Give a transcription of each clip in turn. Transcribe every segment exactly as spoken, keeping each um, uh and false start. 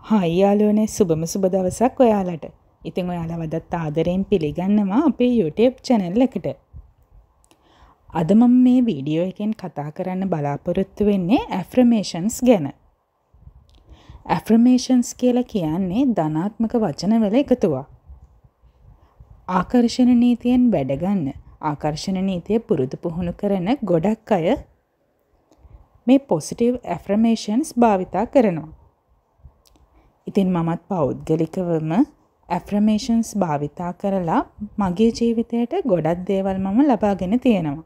Hi යාළුවනේ සුබම සුබ දවසක් ඔයාලට. ඉතින් ඔයාලා වදත් ආදරයෙන් පිළිගන්නවා අපේ YouTube channel එකට. අද මම මේ වීඩියෝ එකෙන් කතා කරන්න බලාපොරොත්තු වෙන්නේ affirmations ගැන. affirmations කියලා කියන්නේ ධනාත්මක වචනවල එකතුවක්. ආකර්ෂණ නීතියෙන් වැඩ ගන්න, ආකර්ෂණ නීතිය පුරුදු පුහුණු කරන ගොඩක් අය මේ positive affirmations භාවිතා කරනවා. ඉතින් මමත් පෞද්ගලිකවම affirmations භාවිතා කරලා මගේ ජීවිතයට ගොඩක් දේවල් මම ලබාගෙන තියෙනවා.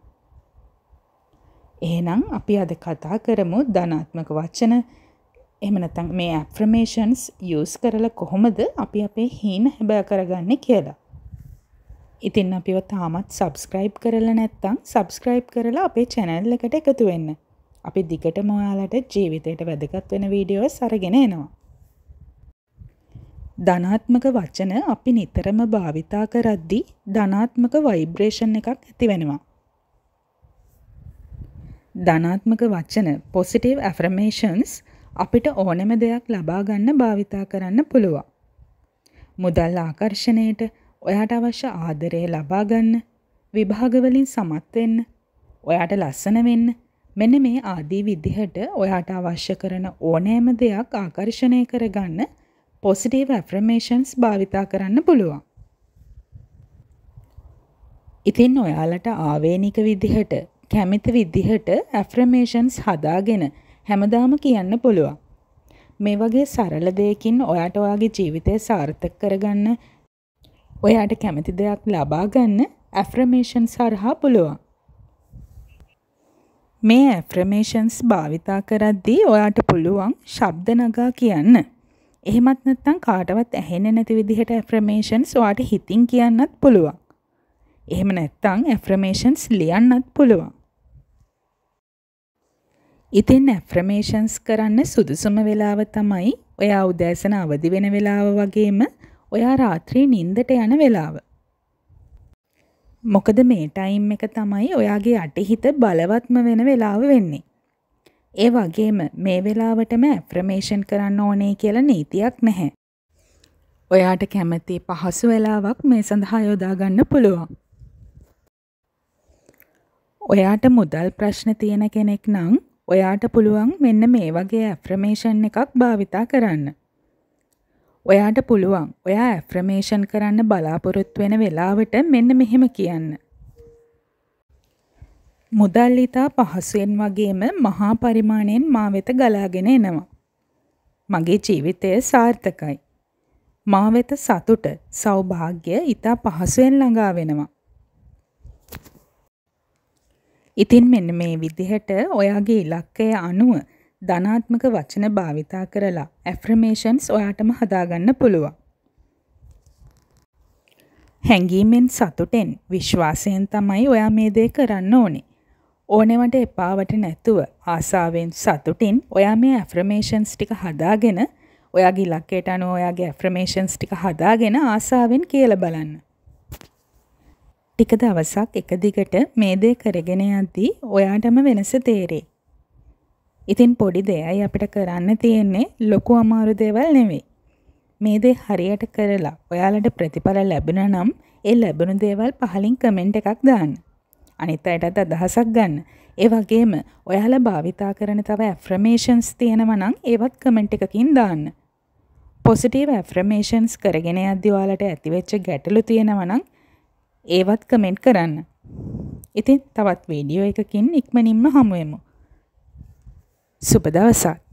එහෙනම් අපි අද කතා කරමු ධනාත්මක වචන එහෙම නැත්නම් මේ affirmations use කරලා කොහොමද අපි අපේ හීන හැබෑ කරගන්නේ කියලා. ඉතින් අපිව තාමත් subscribe කරලා නැත්නම් subscribe කරලා අපේ channel එකට එකතු වෙන්න. අපි දිගටම ඔයාලට ජීවිතයට වැදගත් වෙන වීඩියෝස් අරගෙන එනවා. ධනාත්මක වචන අපි නිතරම භාවිතා කරද්දී ධනාත්මක ভাইබ්‍රේෂන් එකක් ඇති වෙනවා. ධනාත්මක වචන positive affirmations අපිට ඕනෑම දෙයක් ලබා ගන්න භාවිතා කරන්න පුළුවන්. මුදල් ආකර්ෂණයට, ඔයාට අවශ්‍ය ආදරය ලබා ගන්න, විභාග වලින් සමත් වෙන්න, ඔයාට ලස්සන වෙන්න, මෙන්න මේ ආදී විදිහට ඔයාට අවශ්‍ය කරන ඕනෑම දෙයක් ආකර්ෂණය කරගන්න positive affirmations භාවිතා කරන්න පුළුවන්. ඉතින් ඔයාලට ආවේනික විදිහට, කැමති විදිහට affirmations හදාගෙන හැමදාම කියන්න පුළුවන්. මේ වගේ සරල දෙයකින් ඔයාට ඔයාගේ ජීවිතය සාර්ථක කරගන්න, ඔයාට කැමති දෙයක් ලබා ගන්න affirmations හරහා පුළුවන්. මේ affirmations භාවිතා කරද්දී ඔයාට පුළුවන් ශබ්ද නගා කියන්න. එහෙමත් නැත්නම් කාටවත් ඇහෙන්නේ නැති විදිහට affirmations ඔයාට හිතින් කියන්නත් පුළුවන්. එහෙම නැත්නම් affirmations ලියන්නත් පුළුවන්. ඉතින් affirmations කරන්න සුදුසුම වෙලාව තමයි ඔයා උදෑසන අවදි වෙන වෙලාව වගේම ඔයා රාත්‍රී නිින්දට යන වෙලාව. මොකද මේ ටයිම් එක තමයි ඔයාගේ අටහිත බලවත්ම වෙන වෙලාව වෙන්නේ. ඒ වගේම මේ වෙලාවටම affirmation කරන්න ඕනේ කියලා නීතියක් නැහැ. ඔයාට කැමති පහසු වෙලාවක් මේ සඳහා යොදා ගන්න පුළුවන්. ඔයාට මුදල් ප්‍රශ්න තියෙන කෙනෙක් නම් ඔයාට පුළුවන් මෙන්න මේ වගේ affirmation එකක් භාවිතා කරන්න. ඔයාට පුළුවන් ඔයා affirmation කරන්න බලාපොරොත්තු වෙන වෙලාවට මෙන්න මෙහෙම කියන්න. මුදල් ඉතා පහසුවෙන් වගේම මහා පරිමාණයෙන් මා වෙත ගලාගෙන එනවා. මගේ ජීවිතය සාර්ථකයි. මා වෙත සතුට, සෞභාග්‍ය ඉතා පහසුවෙන් ළඟා වෙනවා. ඉතින් මෙන්න මේ විදිහට ඔයාගේ ඉලක්කය අනුව ධනාත්මක වචන භාවිතා කරලා affirmations ඔයාටම හදාගන්න පුළුවන්. හැඟීමෙන් සතුටෙන් විශ්වාසයෙන් තමයි ඔයා මේ දේ කරන්න ඕනේ. ඕනෙවට එපාවට නැතුව ආසාවෙන් සතුටින් ඔයා මේ affirmations ටික හදාගෙන ඔයාගේ ඉලක්කයට අනුව ඔයාගේ affirmations ටික හදාගෙන ආසාවෙන් කියලා බලන්න. ටික දවසක් එක දිගට මේ දේ කරගෙන යද්දී ඔයාටම වෙනස තේරෙයි. ඉතින් පොඩි දෙයයි අපිට කරන්න තියෙන්නේ ලොකු අමාරු දේවල් නෙවෙයි. මේ දේ හරියට කරලා ඔයාලට ප්‍රතිඵල ලැබුණා නම් ඒ ලැබුණු දේවල් පහලින් කමෙන්ට් එකක් දාන්න. අනිත් අයටත් අදහසක් ගන්න. ඒ වගේම ඔයාලා භාවිතා කරන තව affirmations තියෙනවා නම් ඒවත් කමෙන්ට් එකකින් දාන්න. positive affirmations කරගෙන යද්දී ඔයාලට ඇතිවෙච්ච ගැටලු තියෙනවා නම් ඒවත් කමෙන්ට් කරන්න. ඉතින් තවත් වීඩියෝ එකකින් ඉක්මනින්ම හමු වෙමු. සුබ දවසක්.